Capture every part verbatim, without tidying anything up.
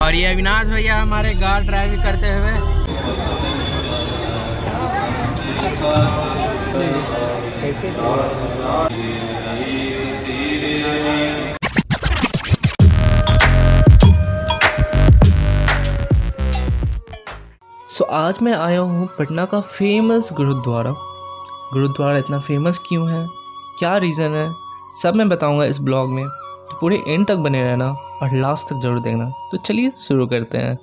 और ये अविनाश भैया हमारे कार ड्राइविंग करते हुए। कैसे सो so, आज मैं आया हूँ पटना का फेमस गुरुद्वारा। गुरुद्वारा इतना फेमस क्यों है, क्या रीज़न है, सब मैं बताऊँगा इस ब्लॉग में, तो पूरे एंड तक बने रहना और लास्ट तक ज़रूर देखना। तो चलिए शुरू करते हैं।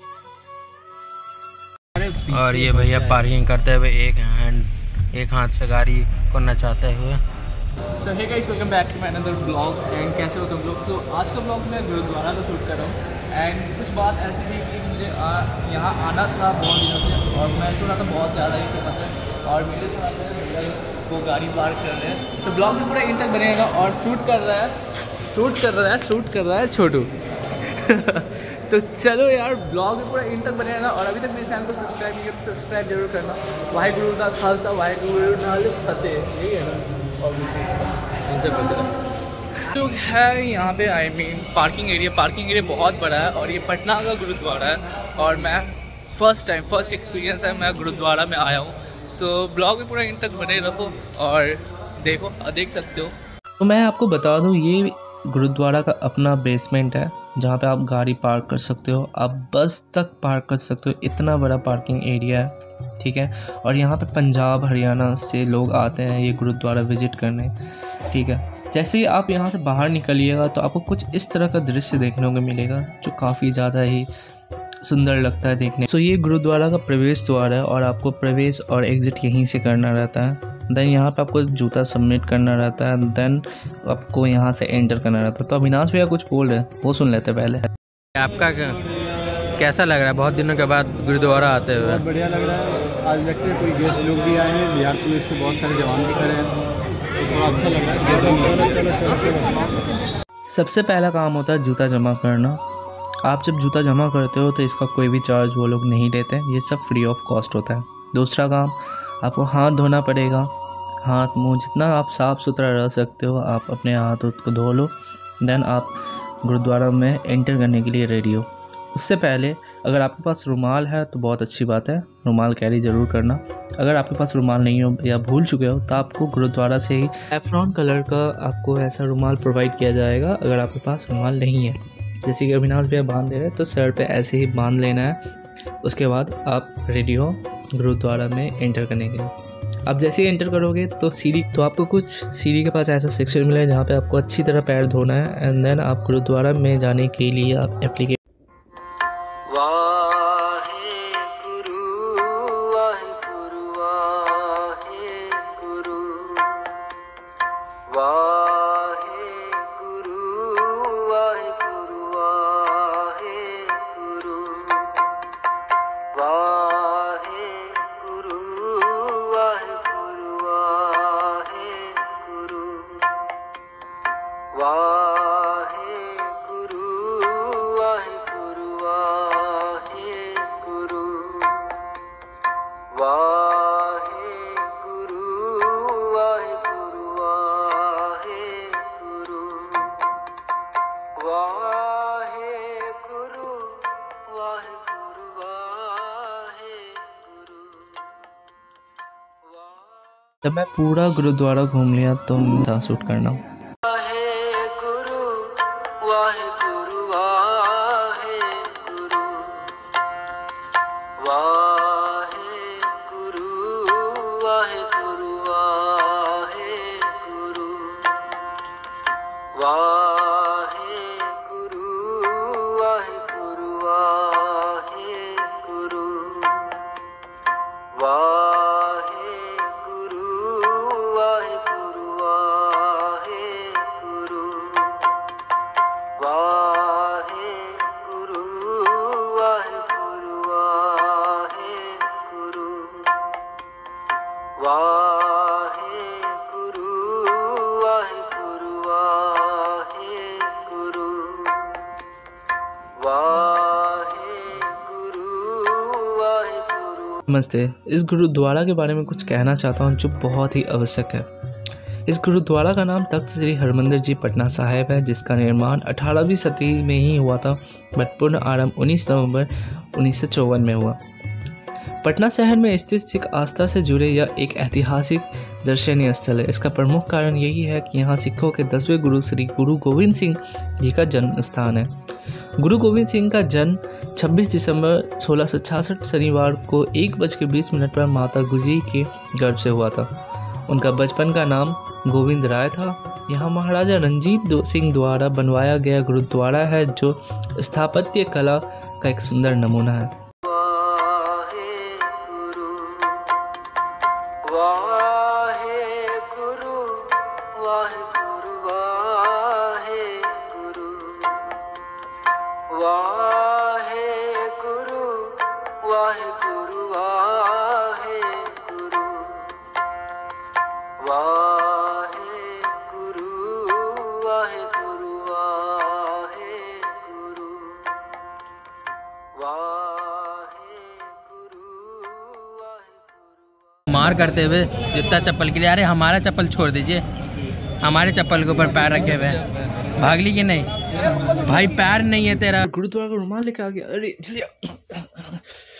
और ये भैया पार्किंग करते हुए एक हैंड एक हाथ से गाड़ी को नचाते हुए। So hey guys, welcome back to my another blog. And कैसे हो तुम लोग? सो so, आज का ब्लॉग मैं गुरुद्वारा का शूट कर रहा हूँ। एंड कुछ बात ऐसी थी कि मुझे यहाँ आना था बहुत दिनों से, और मैं सुना था बहुत ज़्यादा ही फेमस है, और मेरे साथ है वो गाड़ी पार्क कर रहे हैं। तो ब्लॉग में पूरा इन तक बनेगा। और शूट कर रहा है शूट कर रहा है शूट कर रहा है छोटू। तो चलो यार, ब्लॉग में पूरा इन तक बनेगा। और अभी तक मेरे चैनल को सब्सक्राइब नहीं किया तो सब्सक्राइब जरूर करना। वाहेगुरु का खालसा वाहेगुरु नाल फतेह, यही है ना। तो है यहाँ पे I mean parking area parking area बहुत बड़ा है, और ये पटना का गुरुद्वारा है। और मैं फर्स्ट टाइम फर्स्ट एक्सपीरियंस है, मैं गुरुद्वारा में आया हूँ। सो so, ब्लॉग में पूरा इन तक बने रहो और देखो देख सकते हो। तो मैं आपको बता दूँ, ये गुरुद्वारा का अपना बेसमेंट है जहाँ पे आप गाड़ी पार्क कर सकते हो, आप बस तक पार्क कर सकते हो। इतना बड़ा पार्किंग एरिया है, ठीक है। और यहाँ पे पंजाब हरियाणा से लोग आते हैं ये गुरुद्वारा विजिट करने, ठीक है। जैसे ही आप यहाँ से बाहर निकलिएगा तो आपको कुछ इस तरह का दृश्य देखने को मिलेगा जो काफ़ी ज़्यादा ही सुंदर लगता है देखने। सो so, ये गुरुद्वारा का प्रवेश द्वार है, और आपको प्रवेश और एग्ज़िट यहीं से करना रहता है। देन यहाँ पे आपको जूता सबमिट करना रहता है, देन आपको यहाँ से एंटर करना रहता है। तो अविनाश भैया कुछ बोल रहे हैं, वो सुन लेते पहले। आपका कैसा लग रहा है बहुत दिनों के बाद गुरुद्वारा आते हुए? बहुत बढ़िया लग रहा है। आज लगते हैं कोई गेस्ट लोग भी आए हैं, बिहार पुलिस के बहुत सारे जवान भी खड़े हैं, तो थोड़ा अच्छा लग रहा है। सबसे पहला काम होता है जूता जमा करना। आप जब जूता जमा करते हो तो इसका कोई भी चार्ज वो लोग नहीं लेते, ये सब फ्री ऑफ कॉस्ट होता है। दूसरा काम, आपको हाथ धोना पड़ेगा। हाथ मुंह जितना आप साफ़ सुथरा रह सकते हो आप अपने हाथ को धो लो। देन आप गुरुद्वारा में एंटर करने के लिए रेडी हो। उससे पहले अगर आपके पास रुमाल है तो बहुत अच्छी बात है, रुमाल कैरी ज़रूर करना। अगर आपके पास रुमाल नहीं हो या भूल चुके हो तो आपको गुरुद्वारा से ही सैफ्रॉन कलर का आपको ऐसा रुमाल प्रोवाइड किया जाएगा। अगर आपके पास रुमाल नहीं है, जैसे कि अविनाश भैया बांध दे रहे हैं, तो सर पे ऐसे ही बांध लेना है। उसके बाद आप रेडी हो गुरुद्वारा में एंटर करने के लिए। आप जैसे ही एंटर करोगे तो सीढ़ी तो आपको कुछ सीढ़ी के पास ऐसा सेक्शन मिलेगा जहाँ पे आपको अच्छी तरह पैर धोना है। एंड देन आप गुरुद्वारा में जाने के लिए आप एप्लीकेशन जब मैं पूरा गुरुद्वारा घूम लिया तो मैं शूट करना। नमस्ते। इस गुरुद्वारा के बारे में कुछ कहना चाहता हूँ जो बहुत ही आवश्यक है। इस गुरुद्वारा का नाम तख्त श्री हरमंदिर जी पटना साहिब है, जिसका निर्माण अठारहवीं सदी में ही हुआ था। बट पूर्ण आरंभ उन्नीस नवंबर उन्नीस सौ चौवन में हुआ। पटना शहर में स्थित सिख आस्था से जुड़े यह एक ऐतिहासिक दर्शनीय स्थल है। इसका प्रमुख कारण यही है कि यहाँ सिखों के दसवें गुरु श्री गुरु गोविंद सिंह जी का जन्म स्थान है। गुरु गोविंद सिंह का जन्म छब्बीस दिसंबर सोलह सौ छियासठ शनिवार को एक बज के बीस मिनट पर माता गुजरी के गर्भ से हुआ था। उनका बचपन का नाम गोविंद राय था। यहाँ महाराजा रंजीत सिंह द्वारा बनवाया गया गुरुद्वारा है, जो स्थापत्य कला का एक सुंदर नमूना है। मार करते हुए जूता चप्पल के लिए, अरे हमारा चप्पल छोड़ दीजिए, हमारे चप्पल के ऊपर पैर रखे हुए हैं। भाग ली कि नहीं भाई, पैर नहीं है तेरा। गुरुद्वारा का रुमाल लेके आ गया। अरे जल्दी